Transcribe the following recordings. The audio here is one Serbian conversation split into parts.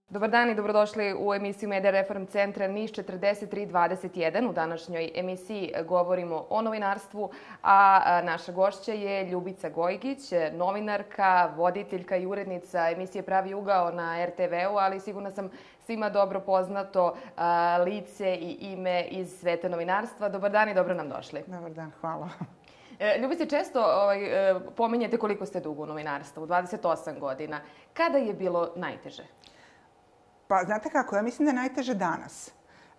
Dobar dan i dobrodošli u emisiju Media Reform Centra Niš 4321. U današnjoj emisiji govorimo o novinarstvu, a naša gošća je Ljubica Gojgić, novinarka, voditeljka i urednica emisije Pravi ugao na RTV-u, ali sigurno sam svima dobro poznato lice i ime iz sveta novinarstva. Dobar dan i dobro nam došli. Dobar dan, hvala. Ljubice, često pominjete koliko ste dugo u novinarstvu, 28 godina. Kada je bilo najteže? Pa, znate kako, ja mislim da je najteže danas.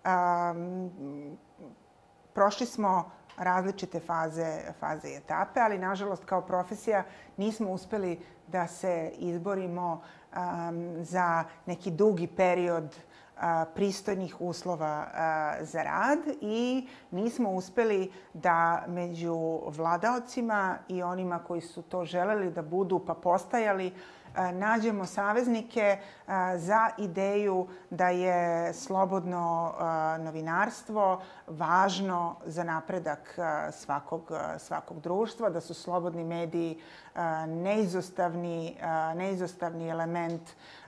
Prošli smo različite faze i etape, ali nažalost kao profesija nismo uspeli da se izborimo za neki dugi period pristojnih uslova za rad i nismo uspeli da među vladaocima i onima koji su to želeli da budu pa postajali nađemo saveznike za ideju da je slobodno novinarstvo važno za svakog društva, da su slobodni mediji neizostavni element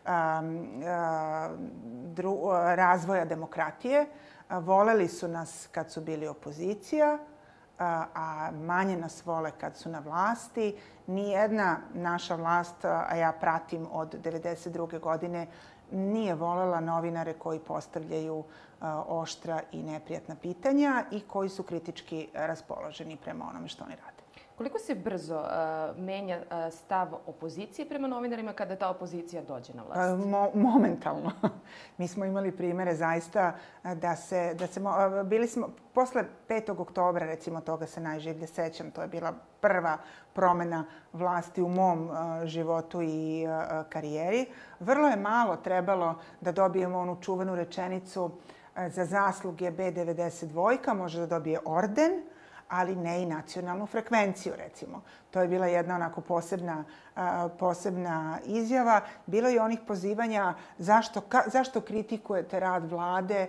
razvoja demokratije. Voleli su nas kad su bili opozicija, a manje nas vole kad su na vlasti. Nijedna naša vlast, a ja pratim od 1992. godine, nije volela novinare koji postavljaju oštra i neprijatna pitanja i koji su kritički raspoloženi prema onome što oni rade. Koliko se brzo menja stav opozicije prema novinarima kada ta opozicija dođe na vlast? Momentalno. Mi smo imali primere zaista bili smo posle 5. oktobra, recimo toga se najživlje sećam, to je bila prva promena vlasti u mom životu i karijeri. Vrlo je malo trebalo da dobijemo onu čuvenu rečenicu za zasluge B92, može da dobije orden, ali ne i nacionalnu frekvenciju, recimo. To je bila jedna onako posebna izjava. Bilo je onih pozivanja zašto kritikujete rad vlade,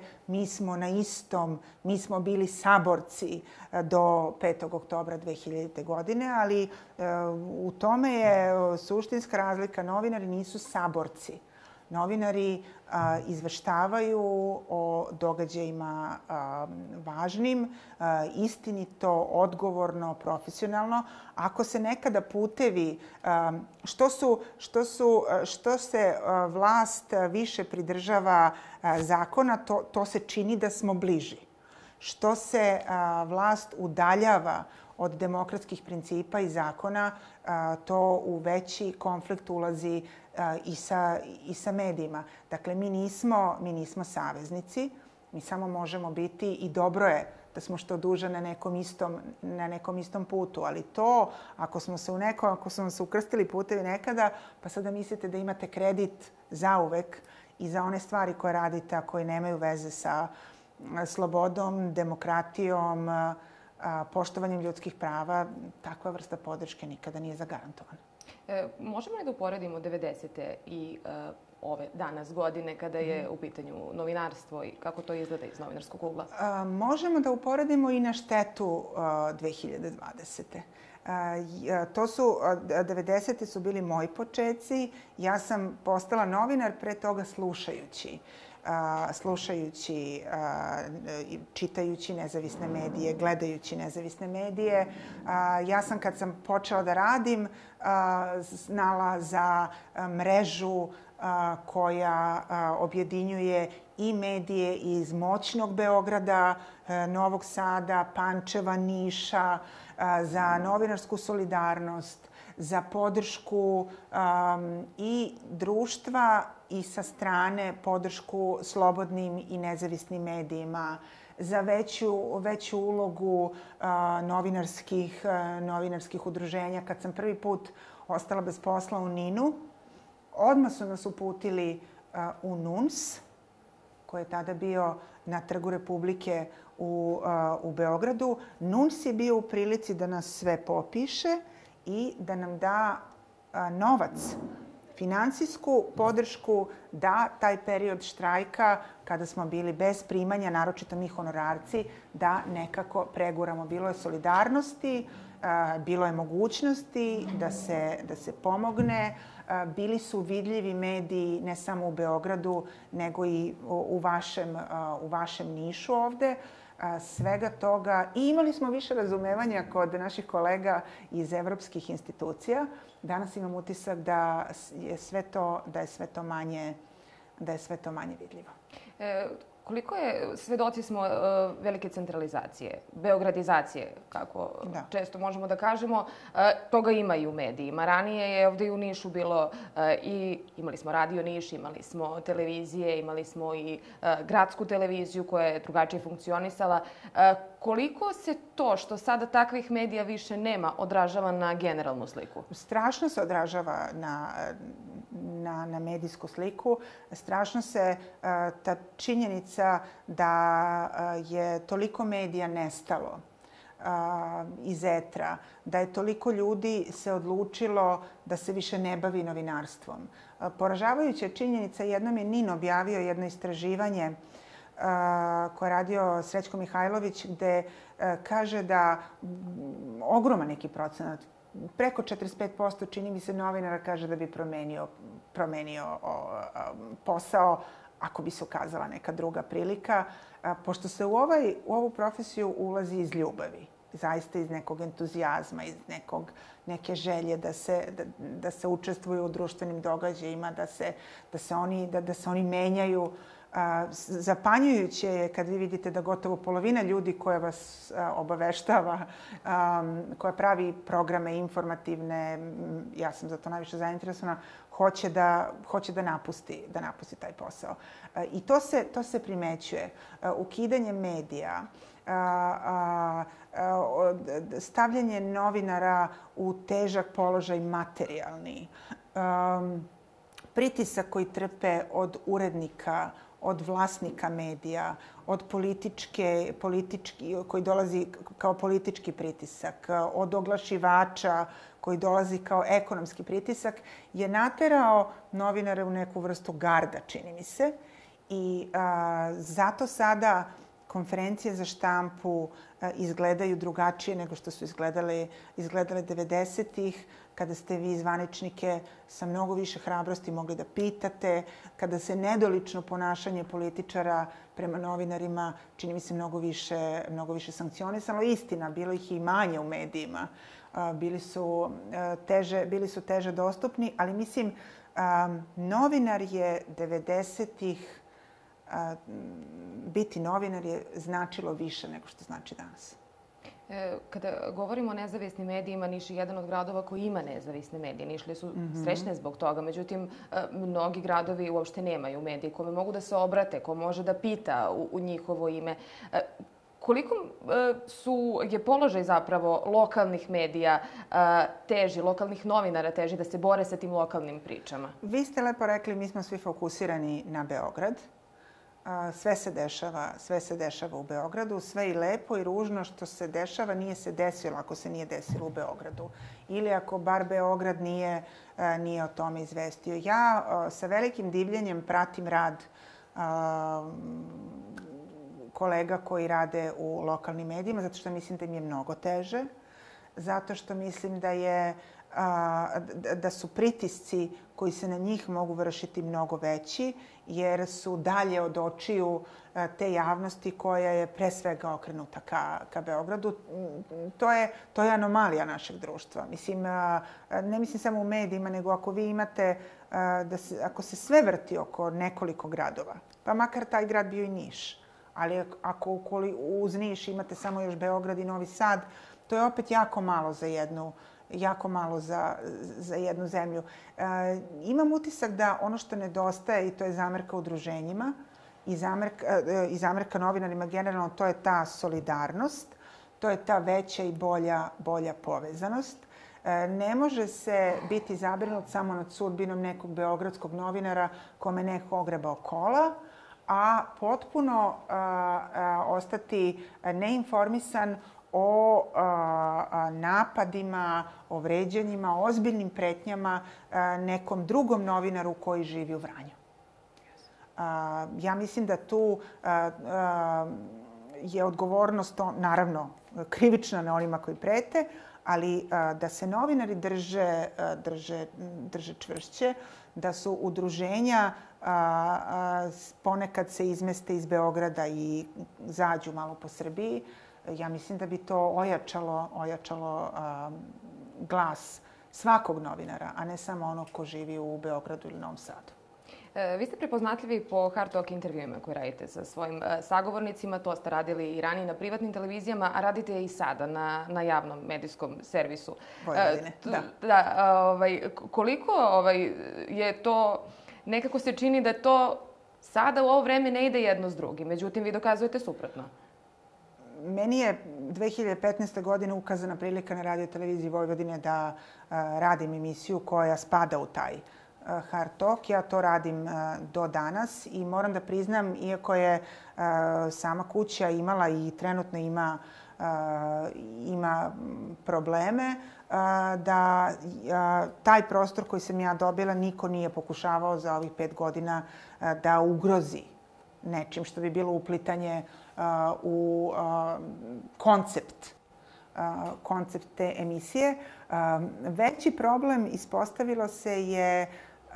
mi smo bili saborci do 5. oktobra 2000. godine, ali u tome je suštinska razlika. Novinari nisu saborci. Novinari izveštavaju o događajima važnim, istinito, odgovorno, profesionalno. Ako se nekada putevi, što se vlast više pridržava zakona, to se čini da smo bliži. Što se vlast udaljava od demokratskih principa i zakona, to u veći konflikt ulazi i sa medijima. Dakle, mi nismo saveznici, mi samo možemo biti i dobro je da smo što duže na nekom istom putu. Ali to, ako smo se ukrstili putevi nekada, pa sada mislite da imate kredit zauvek i za one stvari koje radite, a koje nemaju veze sa slobodom, demokratijom, poštovanjem ljudskih prava, takva vrsta podrške nikada nije zagarantovana. Možemo li da uporedimo 90. i ove danas godine kada je u pitanju novinarstvo i kako to izgleda iz novinarskog ugla? Možemo da uporedimo i na štetu 2020. 90. su bili moji počeci. Ja sam postala novinar pre toga slušajući, čitajući nezavisne medije, gledajući nezavisne medije. Ja sam, kad sam počela da radim, znala za mrežu koja objedinjuje i medije iz moćnog Beograda, Novog Sada, Pančeva, Niša, za novinarsku solidarnost, za podršku i društva i sa strane podršku slobodnim i nezavisnim medijima, za veću ulogu novinarskih udruženja. Kad sam prvi put ostala bez posla u NIN-u, odmah su nas uputili u NUNS, koji je tada bio na Trgu Republike u Beogradu. NUNS je bio u prilici da nas sve popiše i da nam da novac Finansijsku podršku da taj period štrajka, kada smo bili bez primanja, naročito mi honorarci, da nekako preguramo. Bilo je solidarnosti, bilo je mogućnosti da se pomogne. Bili su vidljivi mediji ne samo u Beogradu, nego i u vašem Nišu ovde. Svega toga. I imali smo više razumevanja kod naših kolega iz evropskih institucija. Danas imam utisak da je sve to manje vidljivo. Koliko je, svedoci smo velike centralizacije, beogradizacije, kako često možemo da kažemo, toga ima i u medijima. Ranije je ovde i u Nišu bilo i imali smo Radio Niš, imali smo televizije, imali smo i gradsku televiziju koja je drugačije funkcionisala. Koliko se to što sada takvih medija više nema odražava na generalnu sliku? Strašno se odražava na medijsku sliku. Strašno se ta činjenica da je toliko medija nestalo iz etra, da je toliko ljudi se odlučilo da se više ne bavi novinarstvom. Poražavajuća činjenica, jednom je NIN objavio jedno istraživanje koje je radio Srećko Mihajlović, gde kaže da ogroman neki procenat, preko 45% čini mi se novinara kaže da bi promenio posao ako bi se ukazala neka druga prilika, pošto se u ovu profesiju ulazi iz ljubavi, zaista iz nekog entuzijazma, iz neke želje da se učestvuju u društvenim događajima, da se oni menjaju. Zapanjujuće je kad vi vidite da gotovo polovina ljudi koja vas obaveštava, koja pravi programe informativne, ja sam za to najviše zainteresovana, hoće da napusti taj posao. I to se primećuje. Ukidanje medija, stavljanje novinara u težak položaj materijalni, pritisak koji trpe od urednika, od vlasnika medija, od koji dolazi kao politički pritisak, od oglašivača koji dolazi kao ekonomski pritisak, je naterao novinare u neku vrstu garda, čini mi se. I zato sada konferencije za štampu izgledaju drugačije nego što su izgledale 90-ih, kada ste vi zvaničnike sa mnogo više hrabrosti mogli da pitate, kada se nedolično ponašanje političara prema novinarima, čini mi se, mnogo više sankcionisalo. Istina, bilo ih i manje u medijima. Bili su teže dostupni, ali mislim, novinar je 90-ih, biti novinar je značilo više nego što znači danas. Kada govorimo o nezavisnim medijima, Niš je jedan od gradova koji ima nezavisne medije. Nišlije su srećne zbog toga. Međutim, mnogi gradovi uopšte nemaju medije kome mogu da se obrate, ko može da pita u njihovo ime. Koliko je položaj zapravo lokalnih medija teži, lokalnih novinara teži da se bore sa tim lokalnim pričama? Vi ste lepo rekli, mi smo svi fokusirani na Beograd. Sve se dešava u Beogradu. Sve i lepo i ružno što se dešava nije se desilo ako se nije desilo u Beogradu. Ili ako bar Beograd nije o tome izvestio. Ja sa velikim divljenjem pratim rad kolega koji rade u lokalnim medijima, zato što mislim da im je mnogo teže. Zato što mislim da su pritisci koji se na njih mogu vršiti mnogo veći, jer su dalje od očiju te javnosti koja je pre svega okrenuta ka Beogradu. To je anomalija našeg društva. Mislim, ne mislim samo u medijima, nego ako vi imate, ako se sve vrti oko nekoliko gradova, pa makar taj grad bio i Niš, ali ako uz Niš imate samo još Beograd i Novi Sad, to je opet jako malo za jednu zemlju. Imam utisak da ono što nedostaje, i to je zamerka udruženjima i zamerka novinarima generalno, to je ta solidarnost, to je ta veća i bolja povezanost. Ne može se biti zabrinut samo nad sudbinom nekog beogradskog novinara kome neko ogrebao kola, a potpuno ostati neinformisan o napadima, o vređanjima, o ozbiljnim pretnjama nekom drugom novinaru koji živi u Vranju. Ja mislim da tu je odgovornost, naravno, krivična na onima koji prete, ali da se novinari drže čvršće, da su udruženja ponekad se izmeste iz Beograda i zađu malo po Srbiji. Ja mislim da bi to ojačalo glas svakog novinara, a ne samo onog ko živi u Beogradu ili Novom Sadu. Vi ste prepoznatljivi po Hard Talk intervjuima koje radite sa svojim sagovornicima. To ste radili i ranije na privatnim televizijama, a radite i sada na javnom medijskom servisu. Vojvodine, da. Da, koliko je to, nekako se čini da to sada u ovo vreme ne ide jedno s drugim. Međutim, vi dokazujete suprotno. Meni je 2015. godine ukazana prilika na Radio televiziji Vojvodine da radim emisiju koja spada u taj Hard Talk. Ja to radim do danas i moram da priznam, iako je sama kuća imala i trenutno ima probleme, da taj prostor koji sam ja dobila niko nije pokušavao za ovih 5 godina da ugrozi nečim što bi bilo uplitanje u koncept te emisije. Veći problem ispostavilo se je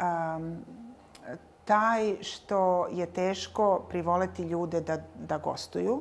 taj što je teško privoleti ljude da gostuju.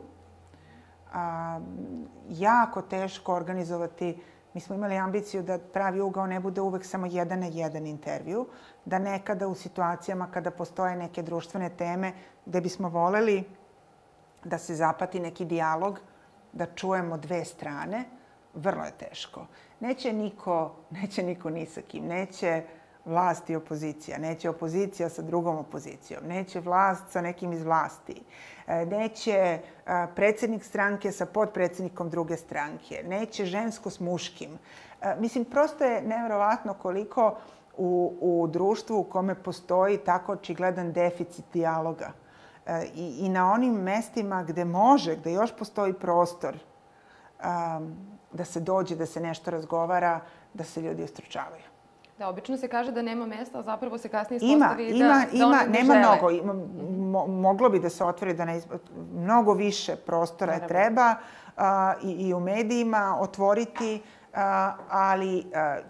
Jako teško organizovati. Mi smo imali ambiciju da pravi ugao ne bude uvek samo 1 na 1 intervju, da nekada u situacijama kada postoje neke društvene teme gde bismo voleli da se zapati neki dijalog, da čujemo 2 strane, vrlo je teško. Neće niko ni sa kim. Neće vlast i opozicija. Neće opozicija sa drugom opozicijom. Neće vlast sa nekim iz vlasti. Neće predsjednik stranke sa potpredsjednikom druge stranke. Neće žensko s muškim. Mislim, prosto je nevjerovatno koliko u društvu u kome postoji tako očigledan deficit dijaloga. I na onim mestima gde još postoji prostor da se dođe, da se nešto razgovara, da se ljudi ustručavaju. Da, obično se kaže da nema mesta, a zapravo se kasnije ispostavi da oni ne nema žele. Mnogo. Moglo bi da se otvori mnogo više prostora treba i u medijima otvoriti, ali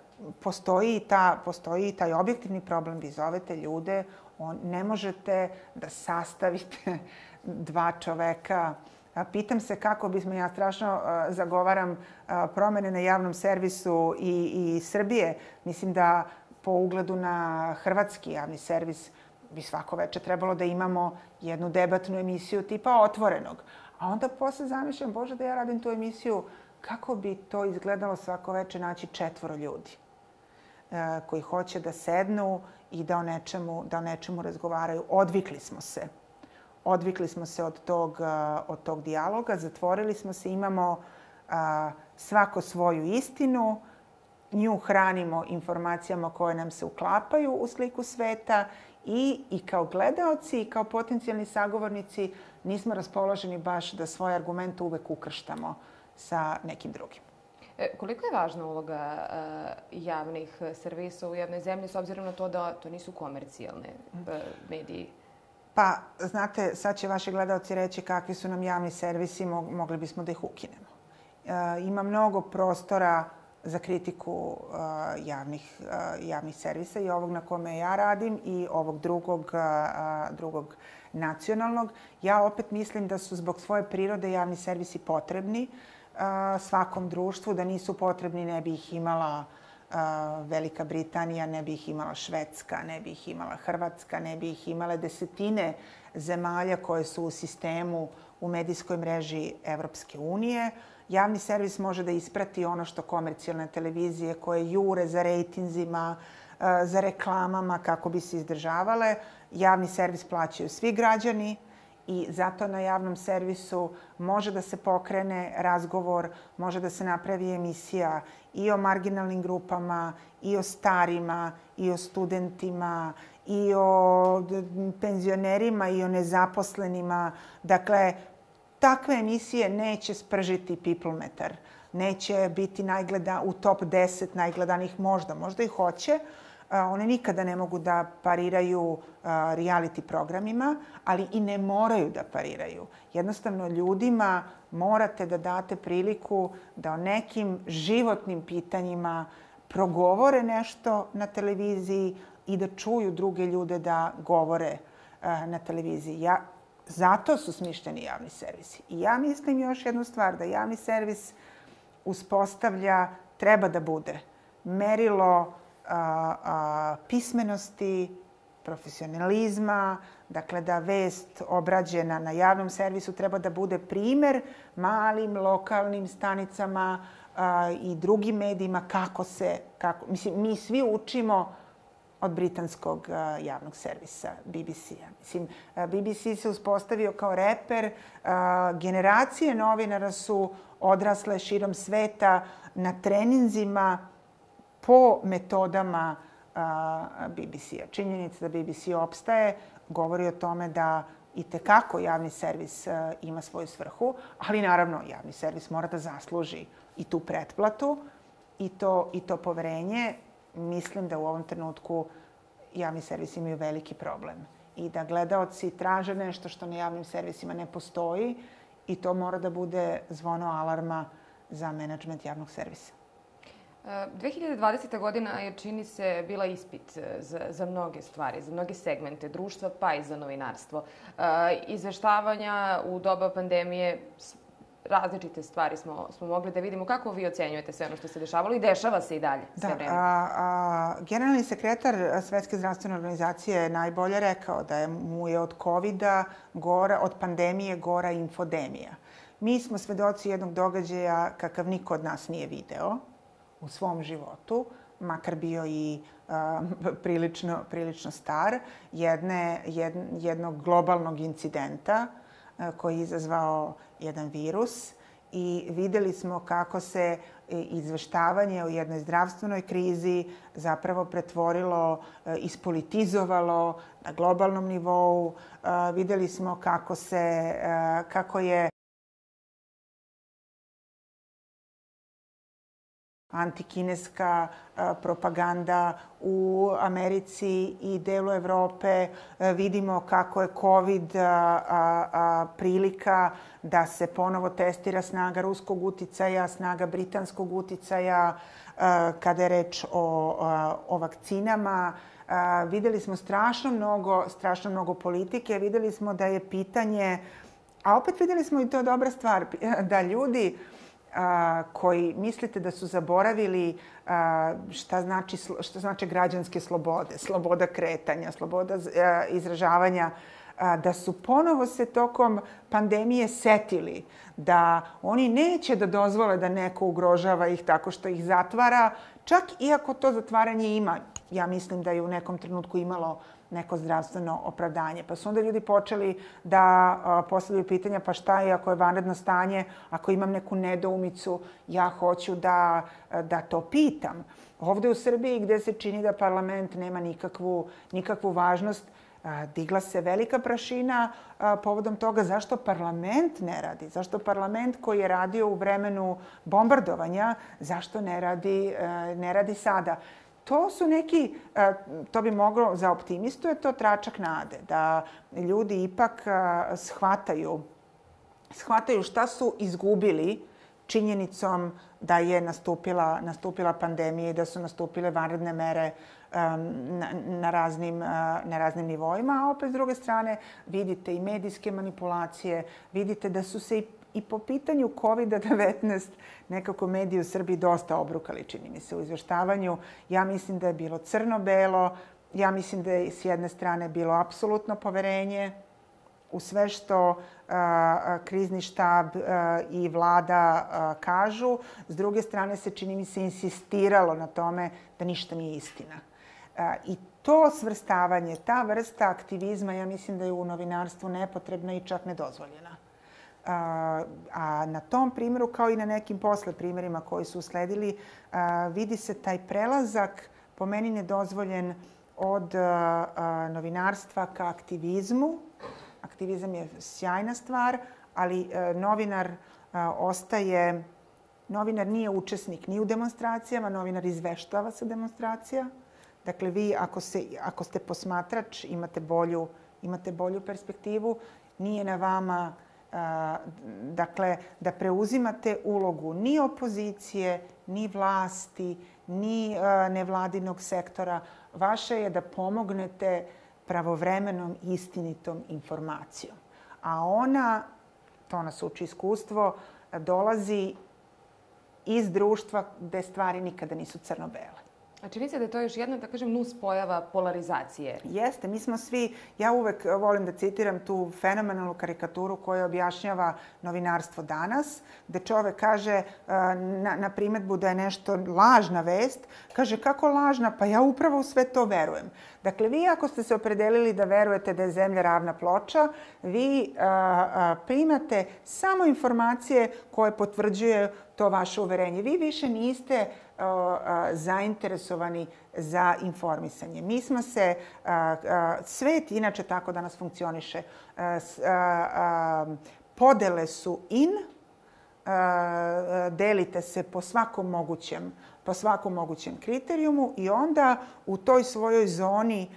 postoji taj objektivni problem. Vi zovete ljude, ne možete da sastavite 2 čoveka. Pitam se kako bismo, ja strašno zagovaram promene na javnom servisu i Srbije. Mislim da po ugledu na hrvatski javni servis bi svako večer trebalo da imamo jednu debatnu emisiju tipa Otvorenog. A onda posle zamišljam, Bože, da ja radim tu emisiju, kako bi to izgledalo svako večer naći 4 ljudi koji hoće da sednu i da o nečemu razgovaraju. Odvikli smo se od tog dijaloga, zatvorili smo se, imamo svako svoju istinu, nju hranimo informacijama koje nam se uklapaju u sliku sveta i kao gledaoci i kao potencijalni sagovornici nismo raspoloženi baš da svoje argumente uvek ukrštamo sa nekim drugim. Koliko je važna uloga javnih servisa u jednoj zemlji s obzirom na to da to nisu komercijalne mediji? Pa, znate, sad će vaši gledaoci reći kakvi su nam javni servisi, mogli bismo da ih ukinemo. Ima mnogo prostora za kritiku javnih servisa i ovog na kome ja radim i ovog drugog nacionalnog. Ja opet mislim da su zbog svoje prirode javni servisi potrebni svakom društvu, da nisu potrebni ne bi ih imala Velika Britanija, ne bi ih imala Švedska, ne bi ih imala Hrvatska, ne bi ih imale desetine zemalja koje su u sistemu u medijskoj mreži Evropske unije. Javni servis može da isprati ono što komercijalne televizije koje jure za rejtinzima, za reklamama kako bi se izdržavale. Javni servis plaćaju svi građani i zato na javnom servisu može da se pokrene razgovor, može da se napravi emisija i o marginalnim grupama, i o starima, i o studentima, i o penzionerima, i o nezaposlenima. Dakle, takve emisije neće spržiti People-metar. Neće biti u top 10 najgledanih možda i hoće. One nikada ne mogu da pariraju reality programima, ali i ne moraju da pariraju. Jednostavno, ljudima morate da date priliku da o nekim životnim pitanjima progovore nešto na televiziji i da čuju druge ljude da govore na televiziji. Zato su smišljeni javni servisi. I ja mislim još jednu stvar, da javni servis treba da bude merilo pismenosti, profesionalizma, dakle da vest obrađena na javnom servisu treba da bude primer malim lokalnim stanicama i drugim medijima mislim, mi svi učimo od britanskog javnog servisa, BBC-a. Mislim, BBC se uspostavio kao reper. Generacije novinara su odrasle širom sveta na treninzima po metodama BBC-a. Činjenica da BBC opstaje govori o tome da itekako javni servis ima svoju svrhu, ali naravno javni servis mora da zasluži i tu pretplatu i to poverenje. Mislim da u ovom trenutku javni servisi imaju veliki problem i da gledaoci traže nešto što na javnim servisima ne postoji i to mora da bude zvono alarma za menadžment javnog servisa. 2020. godina je, čini se, bila ispit za mnoge stvari, za mnoge segmente društva, pa i za novinarstvo. Izveštavanja u doba pandemije, različite stvari smo mogli da vidimo. Kako vi ocenjujete sve ono što se dešavalo i dešava se i dalje sve vreme? Generalni sekretar Svetske zdravstvene organizacije je najbolje rekao da mu je od COVID-a od pandemije gora infodemija. Mi smo svedoci jednog događaja kakav niko od nas nije video u svom životu, makar bio i prilično star, jednog globalnog incidenta koji je izazvao jedan virus i videli smo kako se izveštavanje o jednoj zdravstvenoj krizi zapravo pretvorilo, ispolitizovalo na globalnom nivou. Videli smo kako je antikineska propaganda u Americi i delu Evrope. Vidimo kako je COVID prilika da se ponovo testira snaga ruskog uticaja, snaga britanskog uticaja kada je reč o vakcinama. Videli smo strašno mnogo politike. Videli smo da je pitanje, a opet videli smo i to dobra stvar, da ljudi koji mislite da su zaboravili šta znači građanske slobode, sloboda kretanja, sloboda izražavanja, da su ponovo se tokom pandemije setili da oni neće da dozvole da neko ugrožava ih tako što ih zatvara, čak iako to zatvaranje ima, ja mislim da je u nekom trenutku imalo neko zdravstveno opravdanje. Pa su onda ljudi počeli da postavljaju pitanja pa šta je ako je vanredno stanje, ako imam neku nedoumicu, ja hoću da to pitam. Ovde u Srbiji gde se čini da parlament nema nikakvu važnost, digla se velika prašina povodom toga zašto parlament ne radi. Zašto parlament koji je radio u vremenu bombardovanja, zašto ne radi sada. To su neki, to bi moglo za optimistu, je to tračak nade, da ljudi ipak shvataju šta su izgubili činjenicom da je nastupila pandemija i da su nastupile vanredne mere na raznim nivoima. A opet, s druge strane, vidite i medijske manipulacije, vidite da su se i po pitanju COVID-19 nekako mediji u Srbiji dosta obrukali, čini mi se, u izveštavanju. Ja mislim da je bilo crno-belo, ja mislim da je s jedne strane bilo apsolutno poverenje u sve što krizni štab i vlada kažu. S druge strane se, čini mi se, insistiralo na tome da ništa nije istina. I to svrstavanje, ta vrsta aktivizma, ja mislim da je u novinarstvu nepotrebna i čak nedozvoljena. A na tom primjeru, kao i na nekim posle primjerima koji su usledili, vidi se taj prelazak, po meni nedozvoljen, od novinarstva ka aktivizmu. Aktivizam je sjajna stvar, ali novinar nije učesnik ni u demonstracijama, novinar izveštava sa demonstracija. Dakle, vi ako ste posmatrač, imate bolju perspektivu, nije na vama dakle, da preuzimate ulogu ni opozicije, ni vlasti, ni nevladinog sektora. Vaše je da pomognete pravovremenom istinitom informacijom. A ona, to nas uči iskustvo, dolazi iz društva gde stvari nikada nisu crno-bele. A čini se da je to još jedna, da kažem, nuspojava polarizacije. Jeste, mi smo svi, ja uvek volim da citiram tu fenomenalnu karikaturu koja objašnjava novinarstvo danas, gde čovek kaže na primetbu da je nešto lažna vest, kaže kako lažna, pa ja upravo u sve to verujem. Dakle, vi ako ste se opredelili da verujete da je zemlja ravna ploča, vi primate samo informacije koje potvrđuje to vaše uverenje. Vi više niste zainteresovani za informisanje. Mi smo se, svet inače tako danas funkcioniše, podele su delite se po svakom mogućem kriterijumu i onda u toj svojoj zoni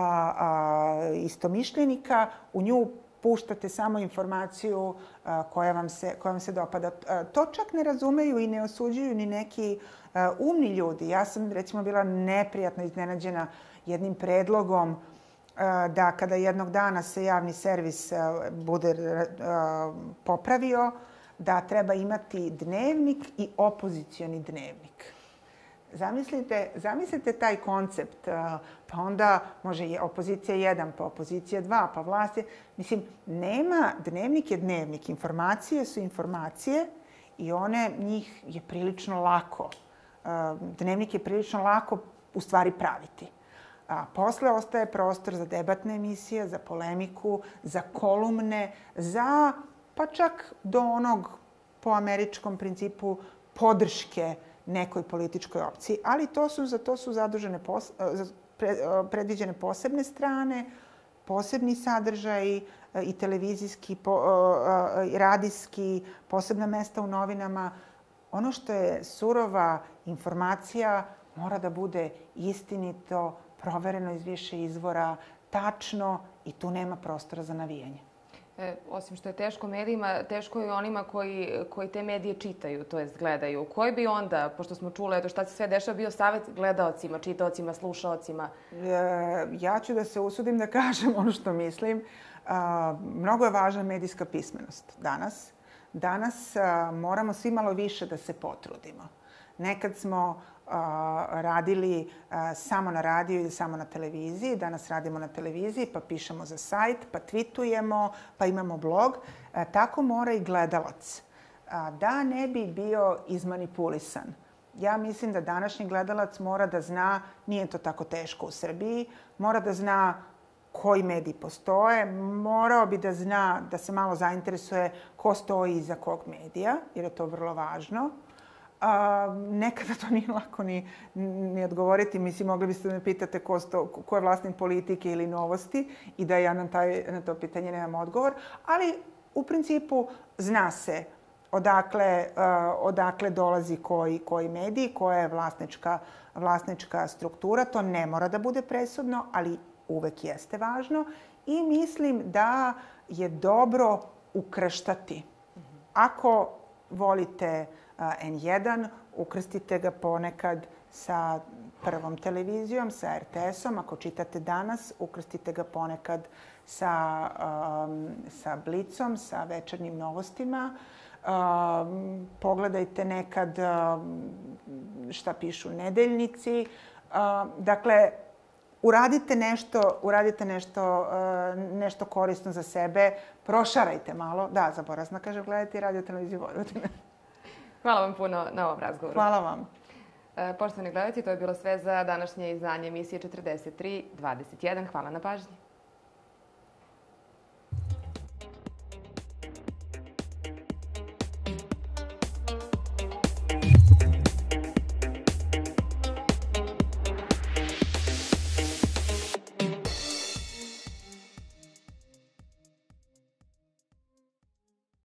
istomišljenika u nju puštate samo informaciju koja vam se dopada. To čak ne razumeju i ne osuđuju ni neki umni ljudi. Ja sam recimo bila neprijatno iznenađena jednim predlogom da kada jednog dana se javni servis bude popravio, da treba imati dnevnik i opozicioni dnevnik. Zamislite taj koncept, pa onda može opozicija 1, pa opozicija 2, pa vlast je... Mislim, dnevnik je dnevnik, informacije su informacije i njih je prilično lako. Dnevnik je prilično lako u stvari praviti. A posle ostaje prostor za debatne emisije, za polemiku, za kolumne, za pa čak do onog po američkom principu podrške nekoj političkoj opciji. Ali za to su zadužene predviđene posebne strane, posebni sadržaji i televizijski, i radijski, posebna mesta u novinama. Ono što je surova informacija mora da bude istinito, provereno iz više izvora, tačno i tu nema prostora za navijanje. Osim što je teško medijima, teško je onima koji te medije čitaju, to jest gledaju. Koji bi onda, pošto smo čuli šta se sve dešava, bio savjet gledaocima, čitaocima, slušaocima? Ja ću da se usudim da kažem ono što mislim. Mnogo je važna medijska pismenost danas. Danas moramo svi malo više da se potrudimo. Nekad smo radili samo na radiju ili samo na televiziji. Danas radimo na televiziji, pa pišemo za sajt, pa tweetujemo, pa imamo blog. Tako mora i gledalac. Da ne bi bio izmanipulisan. Ja mislim da današnji gledalac mora da zna, nije to tako teško u Srbiji, mora da zna koji mediji postoje, morao bi da zna, da se malo zainteresuje ko stoji iza kog medija, jer je to vrlo važno. Nekada to nije lako ni odgovoriti. Mislim, mogli biste da me pitate ko je vlasnik Politike ili Novosti i da ja na to pitanje nemam odgovor. Ali u principu zna se odakle dolazi koji mediji, koja je vlasnička struktura. To ne mora da bude presudno, ali uvek jeste važno. I mislim da je dobro ukrštati. Ako volite N1, ukrstite ga ponekad sa Prvom televizijom, sa RTS-om. Ako čitate Danas, ukrstite ga ponekad sa Blicom, sa Večernjim novostima. Pogledajte nekad šta pišu nedeljnici. Dakle, uradite nešto korisno za sebe. Prošarajte malo. Da, zaboravna kaže, gledajte Radio televiziju Vojvodine. Hvala vam puno na ovom razgovoru. Hvala vam. Poštovani gledalci, to je bilo sve za današnje izdanje emisije 43/21. Hvala na pažnji.